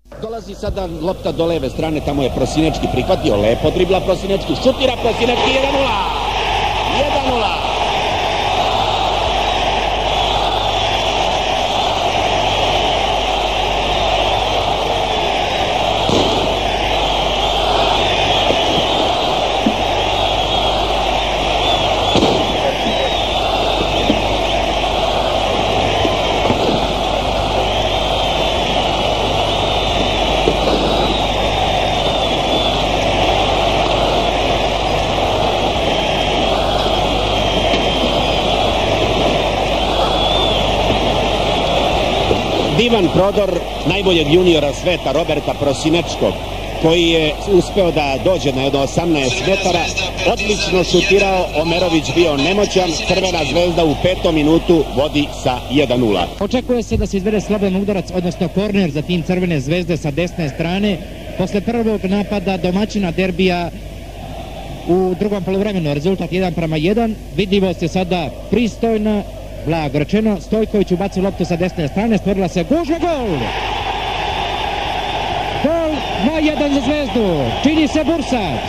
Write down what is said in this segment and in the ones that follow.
Dolazi sada lopta do leve strane, tamo je Prosinečki prihvatio, lepo dribla Prosinečki, šutira Prosinečki, 1:0! 1:0! Divan prodor najboljeg juniora sveta Roberta Prosinečkog, koji je uspeo da dođe na 18 metara, odlično šutirao, Omerović bio nemoćan, Crvena zvezda u 5. minutu vodi sa 1:0. Očekuje se da se izvede slobodan udarac, odnosno korner za tim Crvene zvezde sa desne strane, posle prvog napada domaćina derbija u drugom poluvremenu. Rezultat 1:1, vidljivost je sada pristojna, blago rečeno. Stojković ubacio loptu sa desne strane, stvorila se gužva, gol! Gol 2:1 za Zvezdu, čini se Bursać.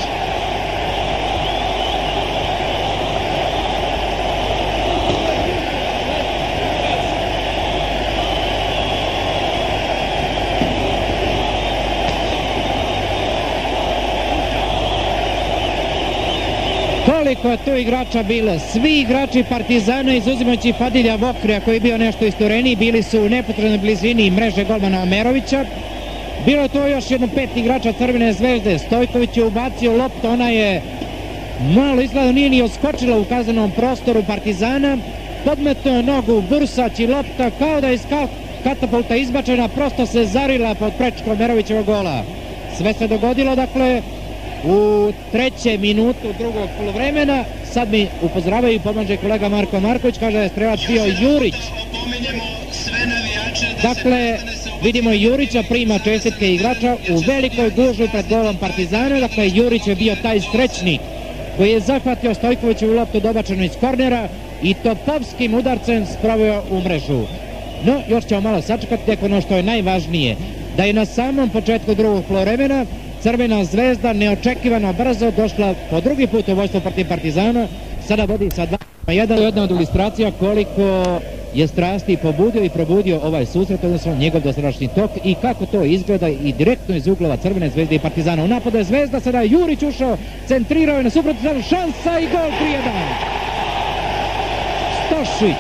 Koliko je tu igrača bilo, svi igrači Partizana, izuzimajući Fadilja Vokrija koji je bio nešto istureniji, bili su u nepotrebnoj blizini mreže golmana Omerovića. Bilo je to još jedno 5 igrača Crvene zvezde. Stojković je ubacio loptu, ona je malo izgleda nije ni odskočila u kaznenom prostoru Partizana, podmetao je nogu Bursać i lopta kao da je iz katapulta izbačena, prosto se zarila pod prečkom Omerovićevog gola. Sve se dogodilo, dakle, u 3. minutu drugog poluvremena. Sad mi upozoravaju i pomaže kolega Marko Marković, kaže da je strelac bio Jurić. Dakle, vidimo Jurića, prima čestitke igrača u velikoj gužvi pred golom Partizana. Dakle, Jurić je bio taj srećnik koji je zahvatio Stojkovićevu loptu dobačenu iz kornera i topovskim udarcem sproveo u mrežu. No, još ćemo malo sačekati, tek ono što je najvažnije, da je na samom početku drugog poluvremena Crvena zvezda neočekivano brzo došla po drugi put u vojstvo protiv Partizana, sada vodi sa 2:1. Jedna od ilustracija koliko je strasti pobudio i probudio ovaj susret, odnosno njegov dosadašnji tok i kako to izgleda i direktno iz uglova Crvene zvezde i Partizana. U napadu je Zvezda, sada je Jurić ušao, centrirao je na suprotnu stranu, šansa i gol 3:1. Stošić.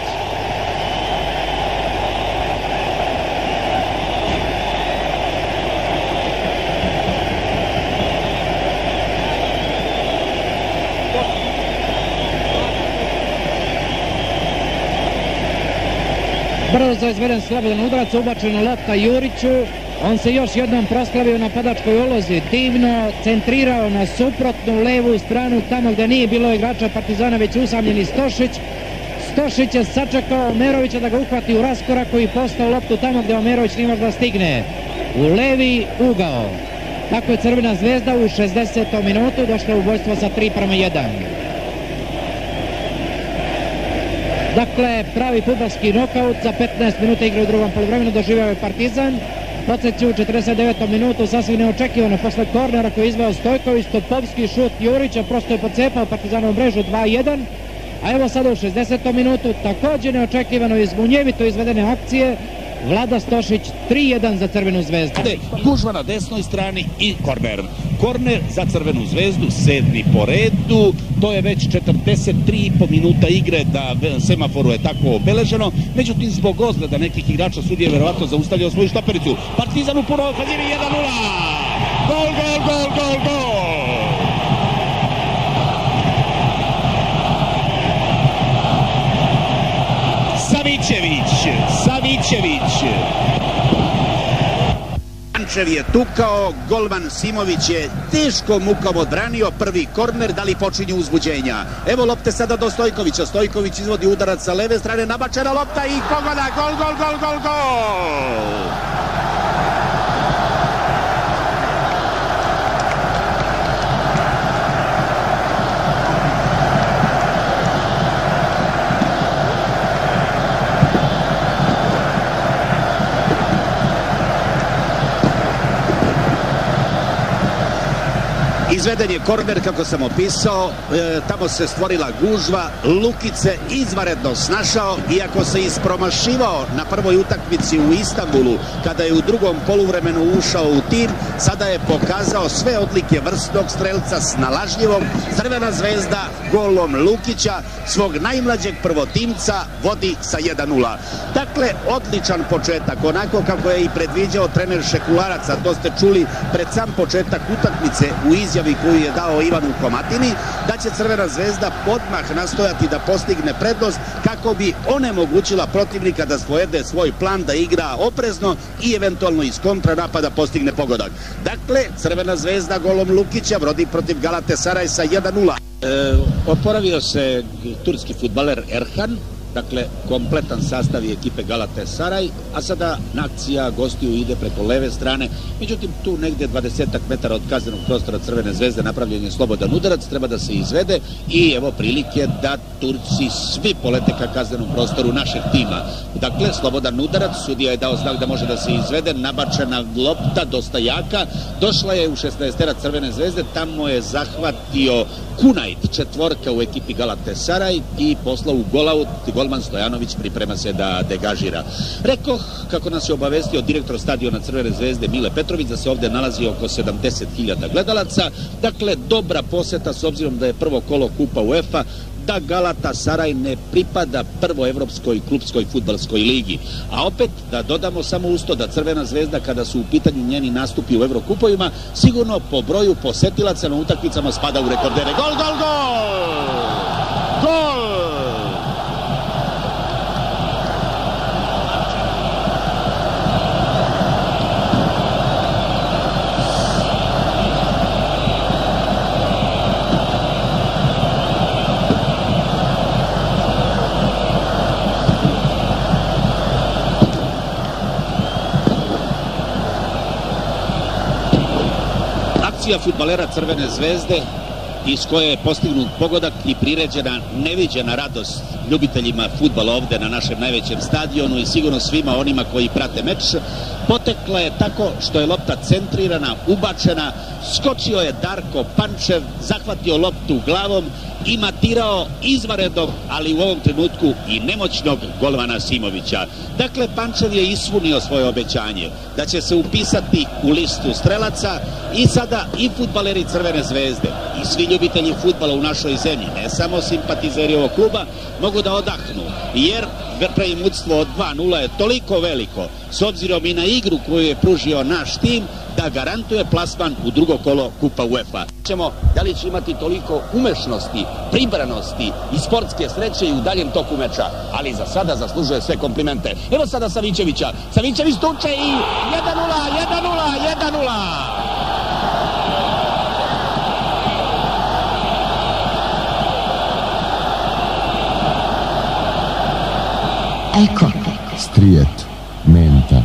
Brzo je izveden slobodan udarac, ubačena lopta Juriću, on se još jednom proslavio na napadačkoj ulozi, divno centrirao na suprotnu levu stranu, tamo gde nije bilo igrača Partizana, već usamljeni Stošić. Stošić je sačekao Omerovića da ga uhvati u raskoraku i postao loptu tamo gde Omerović nije možda stigne, u levi ugao. Tako je Crvena zvezda u 60. minutu došla u vojstvo sa 3:1. Dakle, pravi fudbalski nokaut, za 15 minuta igre u drugom poluvremenu doživio je Partizan. Podsjeću u 49. minutu sasvim neočekivano posle kornera koji je izveo Stojković, topovski šut Jurića, prosto je pocepao Partizanovu mrežu 2:1. A evo sada u 60. minutu također neočekivano iz munjevito izvedene akcije Vlada Stošić, 3:1 za Crvenu zvezdu. Gužva na desnoj strani i korner. Korner za Crvenu zvezdu, 7. po redu, to je već 43,5 minuta igre, da semaforu je tako obeleženo, međutim zbog ozgleda nekih igrača sudije verovatno zaustavljao svoju štopericu. Partizan u punoj ofenziji 1:0. Gol, gol, gol, gol, gol! Savićević. Ančev je tukao, golman Simović je teškom mukom odbranio prvi korner, da li počinju uzbuđenja. Evo lopte sada do Stojkovića, Stojković izvodi udarac sa leve strane, nabačena lopta i pogoda, gol, gol, gol, gol, gol! Izveden je korner kako sam opisao, tamo se stvorila gužva, Lukić se izvanredno snašao, iako se ispromašivao na prvoj utakmici u Istanbulu, kada je u drugom poluvremenu ušao u tim, sada je pokazao sve odlike vrsnog strelca, snalažljivog. Crvena Zvezda golom Lukića, svog najmlađeg prvotimca, vodi sa 1:0. Dakle, odličan početak, onako kako je i predviđao trener Šekularac, a to ste čuli pred sam početak utakmice u izjavi koju je dao Ivanu Komatini, da će Crvena Zvezda odmah nastojati da postigne prednost kako bi onemogućila protivnika da sprovede svoj plan, da igra oprezno i eventualno iz kontranapada postigne pogodak. Dakle, Crvena Zvezda golom Lukića vodi protiv Galatasaraj sa 1:0. Oporavio se turski fudbaler Erhan, dakle kompletan sastav je ekipe Galatasaray, a sada akcija gostiju ide preko leve strane, međutim tu negdje 20 metara od kaznenog prostora Crvene Zvezde napravljen je slobodan udarac, treba da se izvede i evo prilike da Turci svi polete ka kaznenom prostoru našeg tima. Dakle, slobodan udarac, sudija je dao znak da može da se izvede, nabačena lopta, dosta jaka, došla je u 16-tera Crvene Zvezde, tamo je zahvatio Kunajt, četvorka u ekipi Galatasaray i poslao u golaut. Golman Stojanović priprema se da degažira. Rekoh, kako nas je obavestio direktor stadiona Crvene Zvezde Mile Petrović, da se ovdje nalazi oko 70.000 gledalaca. Dakle, dobra poseta s obzirom da je prvo kolo Kupa UEFA, da Galatasaray ne pripada prvoj evropskoj klubskoj fudbalskoj ligi. A opet, da dodamo samo usto da Crvena Zvezda, kada su u pitanju njeni nastupi u Evrokupovima, sigurno po broju posetilaca na utakmicama spada u rekordere. Gol, gol, gol! Gol! Akcija fudbalera Crvene Zvezde iz koje je postignut pogodak i priređena neviđena radost ljubiteljima fudbala ovde na našem najvećem stadionu i sigurno svima onima koji prate meč, potekla je tako što je lopta centrirana, ubačena, skočio je Darko Pančev, zahvatio loptu glavom i matirao izvanrednog, ali u ovom trenutku i nemoćnog golmana Simovića. Dakle, Pančev je ispunio svoje obećanje da će se upisati u listu strelaca i sada i fudbaleri Crvene Zvezde i svi ljubitelji fudbala u našoj zemlji, ne samo simpatizeri ovog kluba, mogu da odahnu, jer preimudstvo od 2:0 je toliko veliko, s obzirom i na igru koju je pružio naš tim, da garantuje plasman u drugo kolo Kupa UEFA. Da li će imati toliko umešnosti, pribranosti i sportske sreće i u daljem toku meča, ali za sada zaslužuje sve komplimente. Evo sada Savićevića, Savićević tuče i 1:0. Eko, strijet, menta.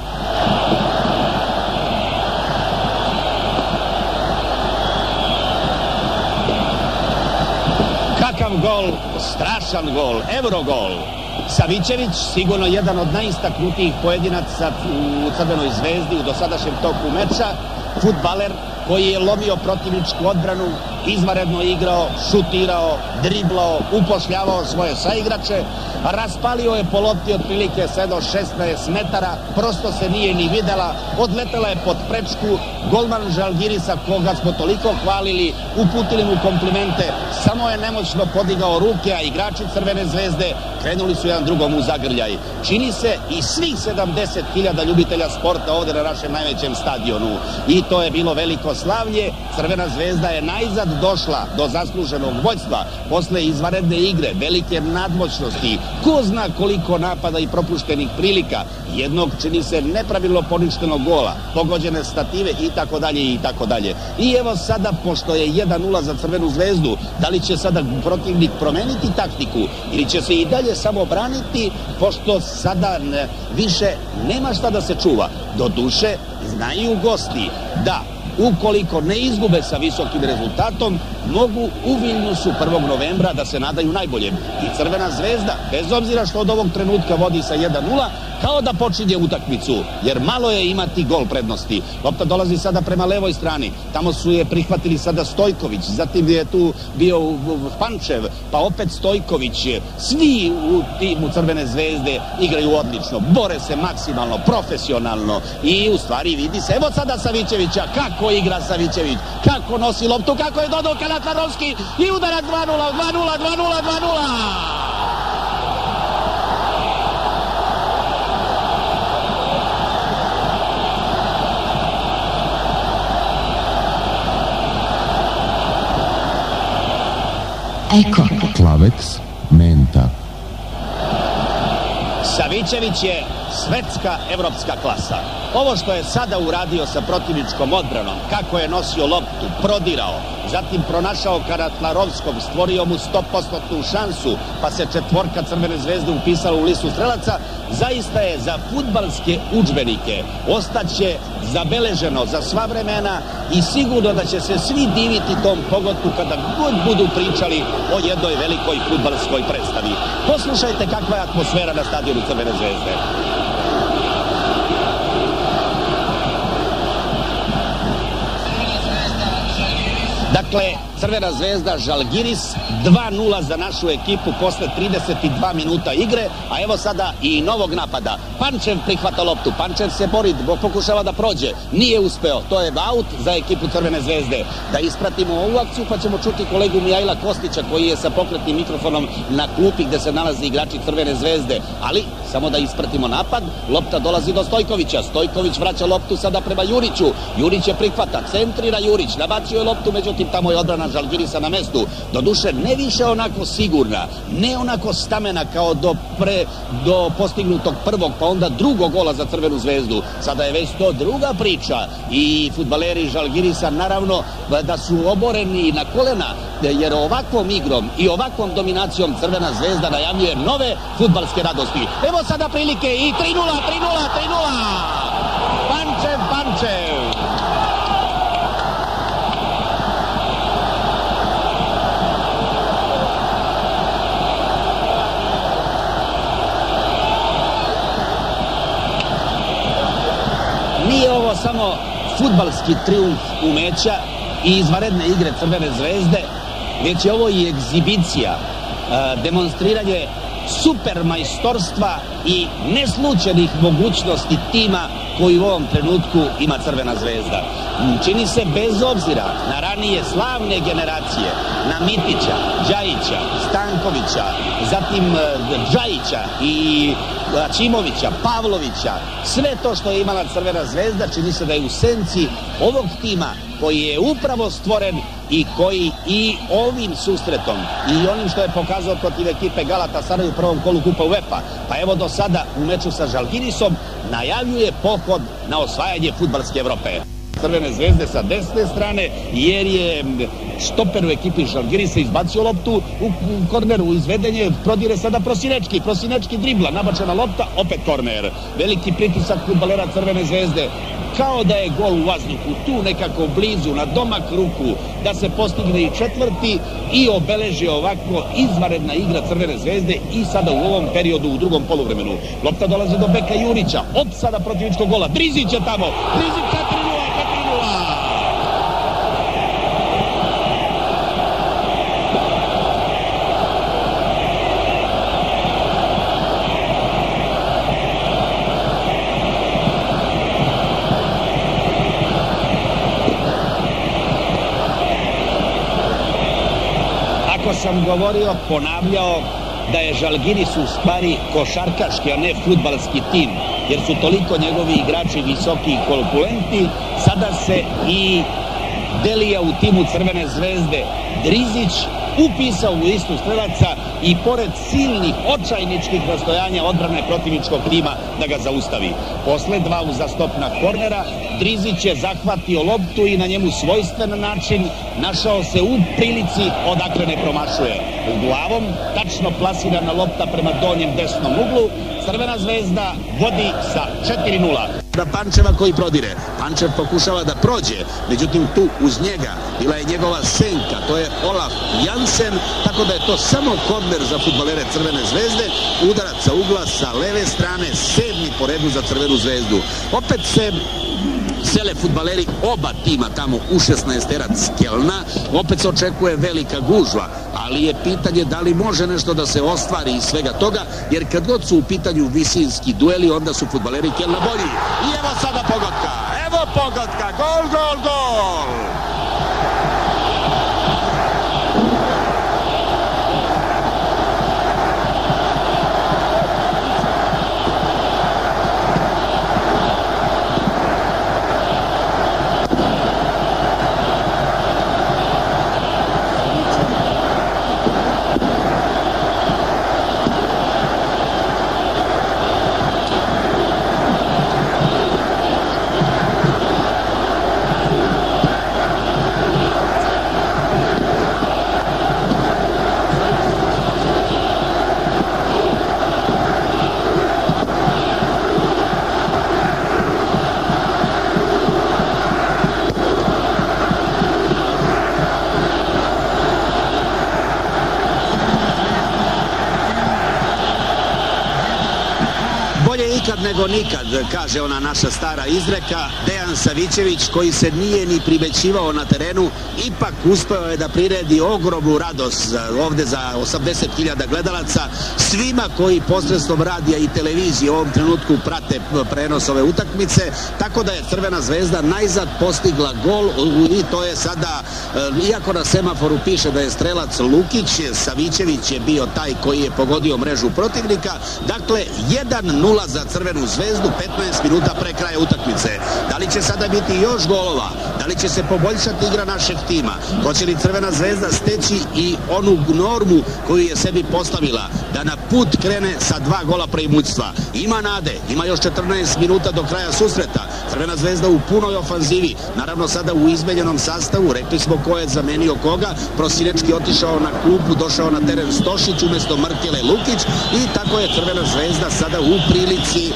Kakav gol, strašan gol, Eurogol. Savićević, sigurno jedan od najistaknutijih pojedinaca u Crvenoj Zvezdi u dosadašnjem toku meča, fudbaler koji je lomio protivničku odbranu, izvanredno igrao, šutirao, driblao, upošljavao svoje saigrače, raspalio je po lopti otprilike sve do 16 metara, prosto se nije ni videla, odletela je pod prečku, golman Žalgirisa, koga smo toliko hvalili, uputili mu komplimente, samo je nemoćno podigao ruke, a igrači Crvene Zvezde krenuli su jedan drugom u zagrljaj. Čini se i svih 70.000 ljubitelja sporta ovde na našem najvećem stadionu. I to je bilo veliko slavlje. Crvena Zvezda je najzad došla do zasluženog vođstva posle izvanredne igre, velike nadmoćnosti, ko zna koliko napada i propuštenih prilika, jednog čini se nepravilno poništenog gola, pogođene stative i tako dalje. I evo sada, pošto je 1:0 za Crvenu Zvezdu, da li će sada protivnik promeniti taktiku ili će se i dalje samo braniti, pošto sada više nema šta da se čuva. Do duše, znaju gosti da ukoliko ne izgube sa visokim rezultatom, mogu u Viljnusu 1. novembra da se nadaju najboljem. I Crvena Zvezda, bez obzira što od ovog trenutka vodi sa 1:0, kao da počinje utakmicu, jer malo je imati gol prednosti. Lopta dolazi sada prema levoj strani, tamo su je prihvatili sada Stojković, zatim je tu bio Pančev, pa opet Stojković. Svi u timu Crvene zvezde igraju odlično, bore se maksimalno, profesionalno i u stvari vidi se, evo sada Savićevića, kako igra Savićević, kako nosi loptu, kako je dodao Kalatlarovski i udarac 2-0, 2-0, 2-0, 2-0. Eko. Klaveks, Menta. Savićević je svetska evropska klasa. Ovo što je sada uradio sa protivničkom odbranom, kako je nosio loptu, prodirao, zatim pronašao Karatlarovskog, stvorio mu 100% šansu, pa se četvorka Crvene zvezde upisala u listu strelaca, zaista je za fudbalske udžbenike ostaće zabeleženo za sva vremena i sigurno da će se svi diviti tom pogotu kada god budu pričali o jednoj velikoj fudbalskoj predstavi. Poslušajte kakva je atmosfera na stadionu Crvene zvezde. Dakle, Crvena zvezda Žalgiris 2-0 za našu ekipu posle 32 minuta igre, a evo sada i novog napada. Pančev prihvata loptu, Pančev se bori, pokušava da prođe, nije uspeo, to je aut za ekipu Crvene zvezde. Da ispratimo ovu akciju pa ćemo čuti kolegu Mijajla Kostića koji je sa pokretnim mikrofonom na klupi gde se nalazi igrači Crvene zvezde, ali samo da ispratimo napad, lopta dolazi do Stojkovića, Stojković vraća loptu sada prema Juriću, Jurić je prihvata, centrira Jurić, nabacio je loptu, međutim tamo je odbrana Žalgirisa na mestu, doduše ne više onako sigurna, ne onako stamena kao do postignutog prvog pa onda drugog gola za Crvenu zvezdu. Sada je već to druga priča i fudbaleri Žalgirisa naravno da su oboreni na kolena, jer ovakvom igrom i ovakvom dominacijom Crvena zvezda najavljuje nove fudbalske radosti. Evo sada prilike i 3-0, 3-0, 3-0! Pančev, Pančev! Nije ovo samo fudbalski trijumf umeća i izvanredne igre Crvene zvezde, već je ovo i egzibicija, demonstriranje super majstorstva i neslučenih mogućnosti tima koji u ovom trenutku ima Crvena zvezda. Čini se bez obzira na ranije slavne generacije, na Mitića, Đajića, Stankovića, zatim Džajića i Ćimovića, Pavlovića, sve to što je imala Crvena zvezda čini se da je u senci ovog tima koji je upravo stvoren i koji i ovim susretom i onim što je pokazao protiv ekipe Galatasaray u prvom kolu Kupa UEFA, pa evo do sada u meču sa Žalgirisom najavljuje pohod na osvajanje fudbalske Evrope. Crvene zvezde sa desne strane, jer je štoper u ekipi Žalgirisa izbacio loptu u korneru, izvedenje, prodire sada Prosinečki dribla, nabačena lopta, opet korner. Veliki pritisak fudbalera Crvene zvezde, kao da je gol u vazduhu, tu nekako blizu, na domak ruku, da se postigne i četvrti i obeleži ovako izvanredna igra Crvene zvezde i sada u ovom periodu u drugom poluvremenu. Lopta dolazi do beka Jurića, sada protivničkog gola, Drizić je tamo, Drizić 4-0. Sam govorio, ponavljao da je Žalgiris u stvari košarkaški, a ne fudbalski tim, jer su toliko njegovi igrači visoki i korpulentni. Sada se i Delija u timu Crvene zvezde Drizić upisao u listu strelaca i pored silnih očajničkih nastojanja odbrane protivničkog tima da ga zaustavi. Posle dva uzastopna kornera Drizić je zahvatio loptu i na njemu svojstven način našao se u prilici odakle ne promašuje. Glavom tačno plasirana lopta prema donjem desnom uglu. Crvena zvezda vodi sa 4-0. Da Pančeva koji prodire. Pančev pokušava da prođe, međutim tu uz njega bila je njegova senka, to je Olaf Jansen, tako da je to samo korner za fudbalere Crvene zvezde udarac sa ugla sa leve strane, 7. po redu za Crvenu zvezdu. Opet se sele fudbaleri oba tima tamo u 16-terac Kelna, opet se očekuje velika gužva, ali je pitanje da li može nešto da se ostvari iz svega toga, jer kad god su u pitanju visinski dueli, onda su fudbaleri Kelna bolji. I evo sada pogotka, evo pogotka, gol, gol, gol! Ikad nego nikad, kaže ona naša stara izreka. Dejan Savićević, koji se nije ni pribećivao na terenu, ipak uspeo je da priredi ogromnu radost ovde za 80.000 gledalaca, svima koji posredstvom radija i televizije u ovom trenutku prate prenos ove utakmice, tako da je Crvena zvezda najzad postigla gol i to je sada, iako na semaforu piše da je strelac Lukić, Savićević je bio taj koji je pogodio mrežu protivnika. Dakle, 1-0 za Crvenu zvezdu, 15 minuta pre kraja utakmice. Da li će sada biti još golova? Da li će se poboljšati igra našeg tima? Hoće li Crvena zvezda steći i onu normu koju je sebi postavila, da na put krene sa 2 gola preimućstva? Ima nade, ima još 14 minuta do kraja susreta. Crvena zvezda u punoj ofanzivi, naravno sada u izmenjenom sastavu. Rekli smo ko je zamenio koga. Prosinečki otišao na klupu, došao na teren Stošić umesto Mrkele Lukić i tako je Crvena zvezda sada u prilici,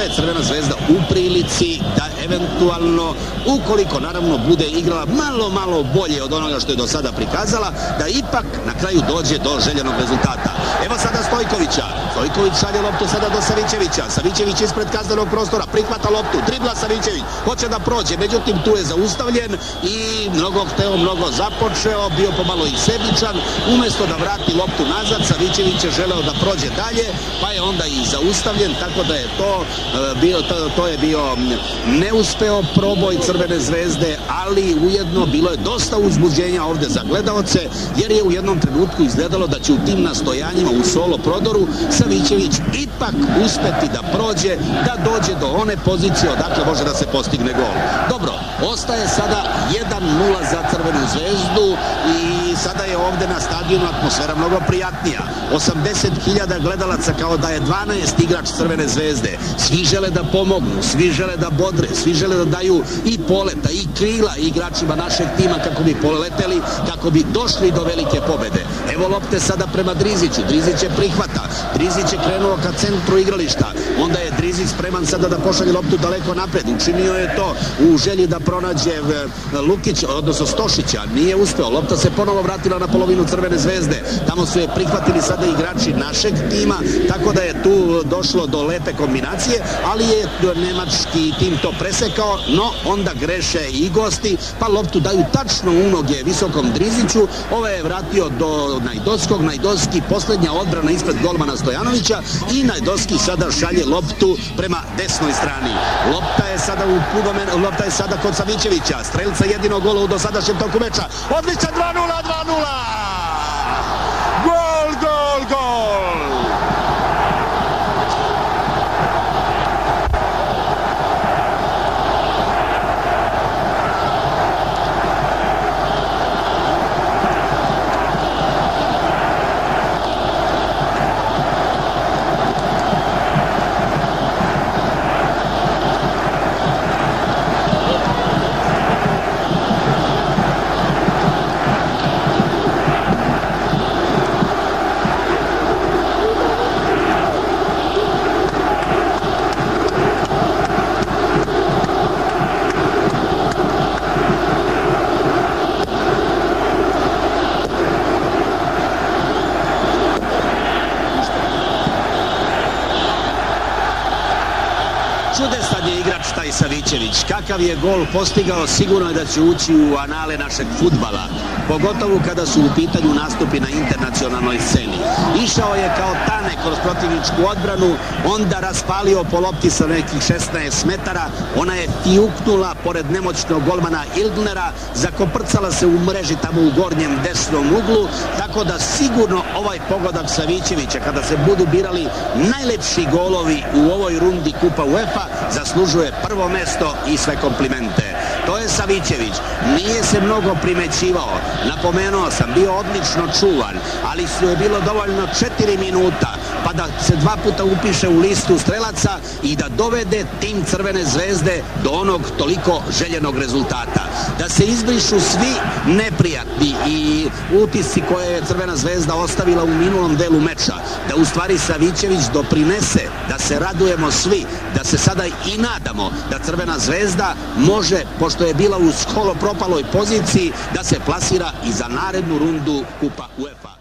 da eventualno, ukoliko naravno bude igrala malo bolje od onoga što je do sada prikazala, da ipak na kraju dođe do željenog rezultata. Evo sada Stojkovića. Stojković šalje loptu sada do Savićevića. Savićević ispred kaznenog prostora, prihvata loptu, dribla Savićević, hoće da prođe, međutim tu je zaustavljen i mnogo hteo, mnogo započeo, bio pomalo i sebičan, umesto da vrati loptu nazad, Savićević je želeo da prođe dalje, pa je onda i zaustavljen, tako da je to je bio neuspeo proboj Crvene zvezde, ali ujedno bilo je dosta uzbuđenja ovde za gledaoce, jer je u jednom trenutku izgledalo da će u tim nastojanjima u solo prodoru Savićević ipak uspeti da prođe, da dođe do one pozicije odakle može da se postigne gol. Dobro, ostaje sada 1-0 za Crvenu zvezdu i sada je ovde na stadionu atmosfera mnogo prijatnija. 80.000 gledalaca kao da je 12 igrač Crvene zvezde. Svi žele da pomognu, svi žele da bodre, svi žele da daju i poleta i krila igračima našeg tima kako bi poleteli, kako bi došli do velike pobede. Evo lopte sada prema Driziću. Drizić je prihvata. Drizić je krenuo ka centru igrališta. Onda je Drizić spreman sada da pošalje loptu daleko napred. Učinio je to u želji da pronađe Lukić, odnosno Stošića. Nije uspeo. Lopta se ponovo vratila na polovinu Crvene zvezde. Tamo su je prihvatili sada igrači našeg tima, tako da je tu došlo do lepe kombinacije, ali je nemački tim to presekao, no onda greše i gosti, pa loptu daju tačno u noge visokom Driziću. Ovo je vratio do Najdoskog. Najdoski poslednja odbrana ispred golmana Stojanovića i Najdoski sada šalje loptu prema desnoj strani. Lopta je sada kod Savićevića, strelca jedinog gola u dosadašnjem toku meča. Odličan 2-0, 2-0! Gol, gol, gol! čudesan je igrač taj Savićević. Kakav je gol postigao, sigurno je da će ući u anale našeg fudbala. Pogotovo kada su u pitanju nastupi na internacionalnoj sceni. Išao je kao tane kroz protivničku odbranu, onda raspalio po lopti sa nekih 16 metara. Ona je tijuknula pored nemoćnog golmana Ilgnera, zakoprcala se u mreži tamo u gornjem desnom uglu, tako da sigurno ovaj pogodak Savićevića, kada se budu birali najlepši golovi u ovoj rundi Kupa UEFA, zaslužuje prvo mesto i sve komplimente. To je Savićević, nije se mnogo primećivao, napomenuo sam, bio odlično čuvan, ali su je bilo dovoljno 4 minuta pa da se 2 puta upiše u listu strelaca i da dovede tim Crvene zvezde do onog toliko željenog rezultata. Da se izbrišu svi neprijatni i utisci koje je Crvena zvezda ostavila u minulom delu meča, da u stvari Savićević doprinese, da se radujemo svi, da se sada i nadamo da Crvena zvezda može, pošto je bila u skoro propaloj poziciji, da se plasira i za narednu rundu Kupa UEFA.